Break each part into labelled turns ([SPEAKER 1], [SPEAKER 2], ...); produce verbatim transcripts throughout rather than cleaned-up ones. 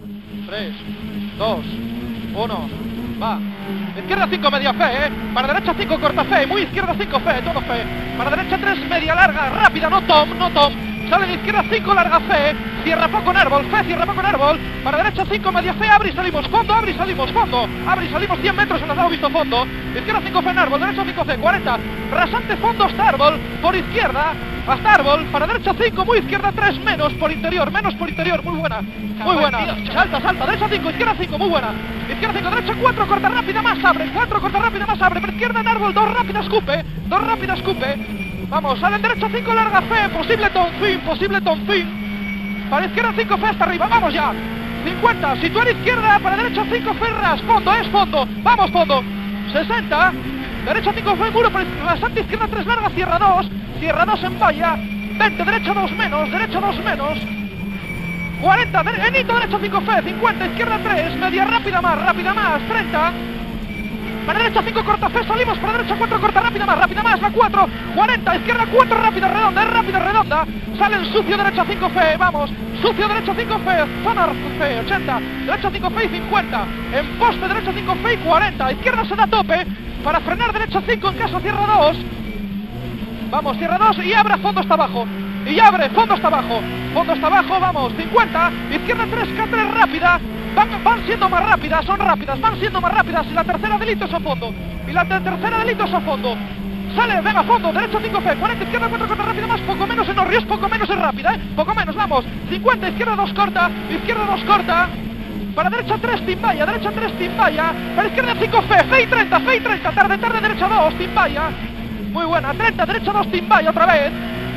[SPEAKER 1] tres, dos, uno, va. Izquierda cinco, media fe, eh. Para derecha cinco, corta fe. Muy izquierda cinco, fe, todo fe. Para derecha tres, media larga, rápida, no tom, no tom. Sale de izquierda cinco, larga fe. Cierra poco en árbol, fe, cierra poco en árbol. Para derecha cinco, media fe, abre y salimos. Fondo, abre y salimos, fondo. Abre y salimos cien metros, en el lado visto fondo. Izquierda cinco, fe en árbol, derecha cinco, fe, cuarenta. Rasante fondo hasta árbol, por izquierda. Hasta árbol, para derecha cinco, muy izquierda tres, menos por interior, menos por interior, muy buena, muy buena, salta, salta, derecha cinco, izquierda cinco, muy buena, izquierda cinco, derecha cuatro, corta rápida, más abre, cuatro, corta rápida, más abre, por izquierda en árbol, dos rápida, escupe, dos rápida, escupe, vamos, sale en derecha cinco, larga fe, posible tonfin, posible tonfin, para izquierda cinco, fe hasta arriba, vamos ya, cincuenta, sitúa izquierda, para derecha cinco, fe, ras, fondo, es fondo, vamos fondo, sesenta, derecha cinco, fe, muro, para rasante, izquierda tres, larga, cierra dos, cierra dos en valla, veinte, derecha dos menos, derecha dos menos, cuarenta, enito, derecha cinco, fe, cincuenta, izquierda tres, media rápida más, rápida más, treinta, para derecha cinco, corta fe, salimos, para derecha cuatro, corta rápida más, rápida más, la cuatro, cuarenta, izquierda cuatro, rápida, redonda, es rápida, redonda, sale en sucio, derecha cinco, fe, vamos, sucio, derecha cinco, fe, zona fe, ochenta, derecha cinco, fe y cincuenta, en poste, derecha cinco, fe y cuarenta, izquierda se da tope, para frenar derecha cinco, en caso cierra dos, vamos, cierra dos y abre fondo hasta abajo. Y abre, fondo hasta abajo. Fondo hasta abajo, vamos, cincuenta. Izquierda tres, K tres rápida. Van, van siendo más rápidas, son rápidas, van siendo más rápidas. Y la tercera delito es a fondo. Y la tercera delito es a fondo. Sale, venga, a fondo, derecha cinco, fe, cuarenta, izquierda cuatro, corta rápida más, poco menos en Orrios, poco menos es rápida, eh. Poco menos, vamos. cincuenta, izquierda dos, corta. Izquierda dos, corta. Para derecha tres, timbaya, derecha tres, timbaya. Para izquierda cinco, fe, fe y treinta, fe y treinta. Tarde, tarde, derecha dos, timbaya. Muy buena, treinta, derecha dos, timbaya otra vez.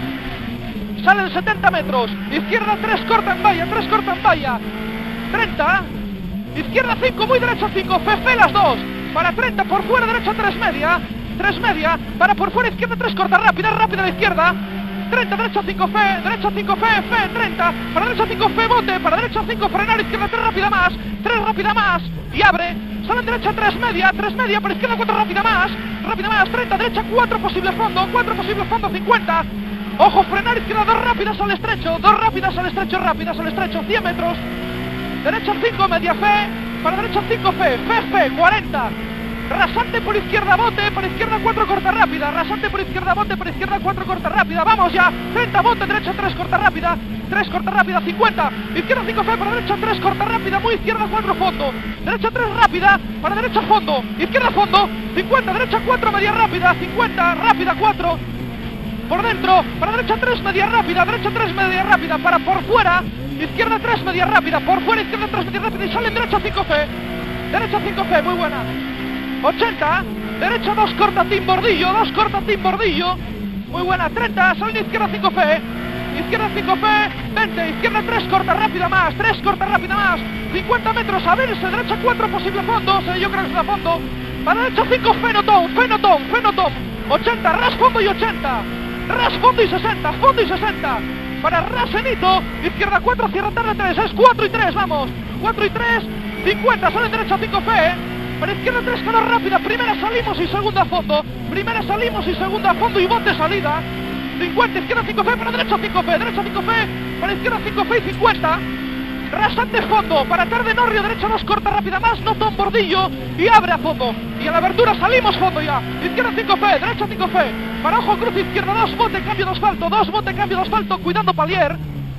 [SPEAKER 1] Salen setenta metros. Izquierda tres, corta en valla, tres, corta en valla. treinta. Izquierda cinco, muy derecha cinco, fe, fe las dos. Para treinta, por fuera, derecha tres, media. tres, media. Para por fuera, izquierda tres, corta rápida, rápida a la izquierda. treinta, derecha cinco, fe, derecha cinco, fe, fe, treinta. Para derecha cinco, fe, bote. Para derecha cinco, frenar, izquierda tres, rápida más. tres, rápida más. Y abre. Sale en derecha tres, media, tres, media. Para izquierda cuatro, rápida más. Rápida más, treinta, derecha cuatro, posible fondo, cuatro, posible fondo, cincuenta. Ojo, frenar, izquierda dos rápidas al estrecho, dos rápidas al estrecho, rápidas al estrecho, cien metros. Derecha cinco, media fe. Para derecha cinco, fe, fe, fe, cuarenta. Rasante por izquierda, bote, por izquierda cuatro, corta rápida. Rasante por izquierda, bote, por izquierda cuatro, corta rápida. Vamos ya, treinta, bote, derecha tres, corta rápida. tres, corta rápida, cincuenta. Izquierda cinco, fe, para derecha tres, corta rápida. Muy izquierda cuatro, fondo. Derecha tres, rápida. Para derecha fondo. Izquierda fondo. cincuenta, derecha cuatro, media rápida. cincuenta, rápida cuatro. Por dentro. Para derecha tres, media rápida. Derecha tres, media rápida. Para por fuera. Izquierda tres, media rápida. Por fuera, izquierda tres, media rápida. Y sale en derecha cinco, fe. Derecha cinco, fe, muy buena. ochenta, derecha dos, corta Tim Bordillo, dos, corta Tim Bordillo, muy buena, treinta, sale izquierda cinco, fe, izquierda cinco, fe, veinte, izquierda tres, corta rápida más, tres, corta rápida más, cincuenta metros, a verse, derecha cuatro, posible fondo, sí, yo creo que es la fondo, para derecha cinco, fenotón, fenotón, fenotón, ochenta, ras fondo y ochenta, ras fondo y sesenta, fondo y sesenta, para rasenito, izquierda cuatro, cierra tarde tres, es cuatro y tres, vamos, cuatro y tres, cincuenta, sale derecha cinco, fe, para izquierda tres, cara rápida, primera salimos y segunda a fondo, primera salimos y segunda a fondo y bote salida, cincuenta, izquierda cinco, fe, para derecha cinco, fe, derecha cinco, fe, para izquierda cinco, fe y cincuenta, rasante fondo, para tarde Norrio, derecha dos, corta rápida más, no Tom Bordillo, y abre a fondo, y a la abertura salimos fondo ya, izquierda cinco, fe, derecha cinco, fe, para ojo cruz, izquierda dos, bote, cambio de asfalto, dos, bote, cambio de asfalto, cuidando palier,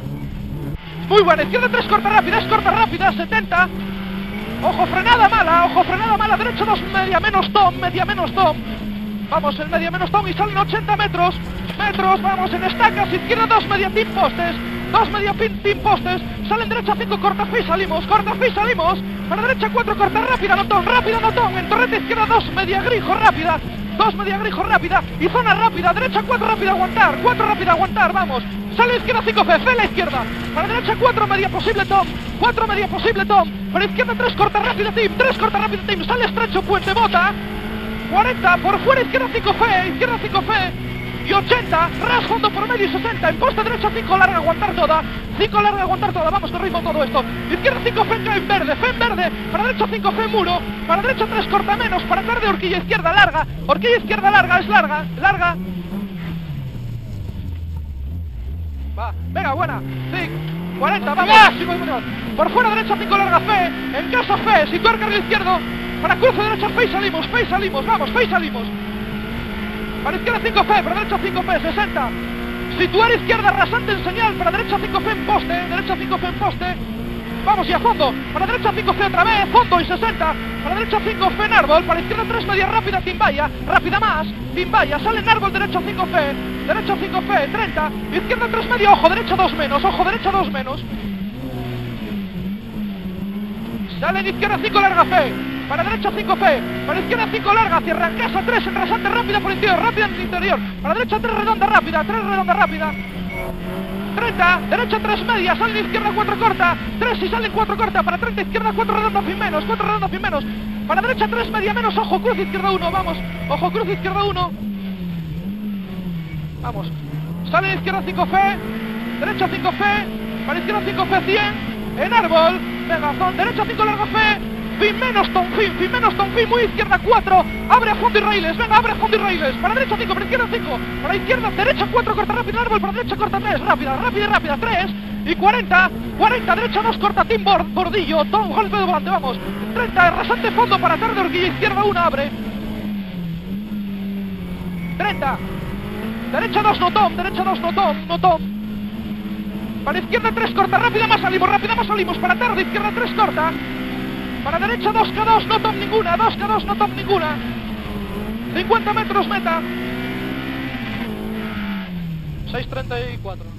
[SPEAKER 1] muy buena, izquierda tres, corta rápida, es corta rápida, setenta, ojo, frenada mala, ojo, frenada mala, derecha dos, media menos Tom, media menos Tom, vamos, en media menos Tom y salen ochenta metros, metros, vamos, en estacas, izquierda dos, media team postes, dos, media pin, team postes, salen derecha cinco, corta fe, salimos, corta fe, salimos, para derecha cuatro, corta rápida, no Tom, rápida, no Tom, en torrente izquierda dos, media grijo, rápida, dos, media grijo, rápida, y zona rápida, derecha cuatro, rápida, aguantar, cuatro, rápida, aguantar, vamos, sale izquierda cinco, fe, fe la izquierda, para derecha cuatro, media posible Tom, cuatro, media posible Tom, para izquierda tres, corta rápida Tim, tres, corta rápida Tim, sale estrecho, puente, bota, cuarenta, por fuera izquierda cinco, fe, izquierda cinco, fe, y ochenta, ras fondo por medio y sesenta, en poste derecha cinco, larga, aguantar toda, cinco, larga, aguantar toda, vamos con ritmo todo esto, izquierda cinco, fe en verde, fe en verde, para derecha cinco, fe muro, para derecha tres, corta menos, para tarde horquilla izquierda, larga, horquilla izquierda, larga, es larga, larga, va, venga, buena, sí, cuarenta, vamos, sigo y medio. Por fuera derecha cinco larga Fe, en casa Fe, situar carril izquierdo, para cruce derecha Fe y salimos, Fe y salimos, vamos, Fe y salimos. Para izquierda cinco Fe, para derecha cinco Fe, sesenta. Situar izquierda rasante en señal, para derecha cinco Fe en poste, derecha cinco Fe en poste. Vamos y a fondo, para derecha cinco Fe otra vez, fondo y sesenta. Para derecha cinco Fe en árbol, para izquierda tres media rápida, Timbaya, rápida más, Timbaya, sale en árbol, derecha cinco Fe, derecha cinco Fe, treinta. Izquierda tres media, ojo, derecha dos menos, ojo, derecha dos menos. Sale en izquierda cinco larga Fe, para derecha cinco Fe, para izquierda cinco larga, cierra en casa tres en rasante rápida por interior, rápida en el interior, para derecha tres redonda rápida, tres redonda rápida, treinta, derecha tres media, sale en izquierda cuatro corta, tres y sale en cuatro corta, para treinta izquierda cuatro redonda fin menos, cuatro redonda fin menos, para derecha tres media menos, ojo cruz izquierda uno, vamos, ojo cruz izquierda uno, vamos, sale en izquierda cinco Fe, derecha cinco Fe, para izquierda cinco Fe cien, en árbol, venga, con derecha cinco larga Fe, fin menos ton fin, fin menos ton fin, muy izquierda cuatro, abre a fondo y raíles, venga, abre a fondo y raíles, para derecha cinco, para izquierda cinco, para izquierda, derecha cuatro, corta rápida, árbol, para derecha corta tres, rápida, rápida, rápida, tres, y cuarenta, cuarenta, derecha dos, corta, team board, bordillo, tom, golpe de volante, vamos, treinta, rasante fondo, para tarde, horquilla, izquierda uno, abre, treinta, derecha dos, no tom, derecha dos, no tom, no tom, para izquierda tres, corta, rápida más salimos, rápida más salimos, para tarde, izquierda tres, corta, para derecha dos K dos, no tom ninguna, dos K dos, no tom ninguna, cincuenta metros meta, seis treinta y cuatro.